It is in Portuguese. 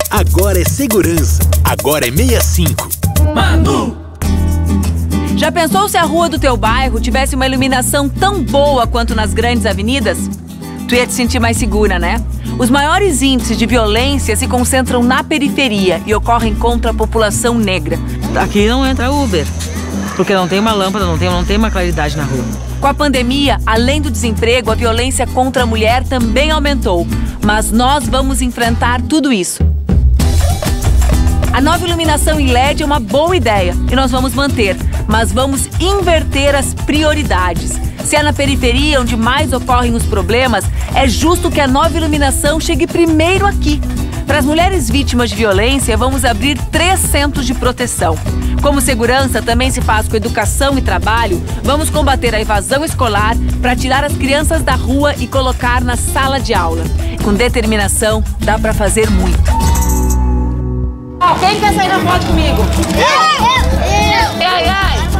Agora é segurança. Agora é 65. Manu! Já pensou se a rua do teu bairro tivesse uma iluminação tão boa quanto nas grandes avenidas? Tu ia te sentir mais segura, né? Os maiores índices de violência se concentram na periferia e ocorrem contra a população negra. Aqui não entra Uber, porque não tem uma lâmpada, não tem uma claridade na rua. Com a pandemia, além do desemprego, a violência contra a mulher também aumentou. Mas nós vamos enfrentar tudo isso. A nova iluminação em LED é uma boa ideia e nós vamos manter, mas vamos inverter as prioridades. Se é na periferia onde mais ocorrem os problemas, é justo que a nova iluminação chegue primeiro aqui. Para as mulheres vítimas de violência, vamos abrir 3 centros de proteção. Como segurança também se faz com educação e trabalho, vamos combater a evasão escolar para tirar as crianças da rua e colocar na sala de aula. Com determinação, dá para fazer muito. Quem quer sair na foto comigo? Eu! Ai, ai!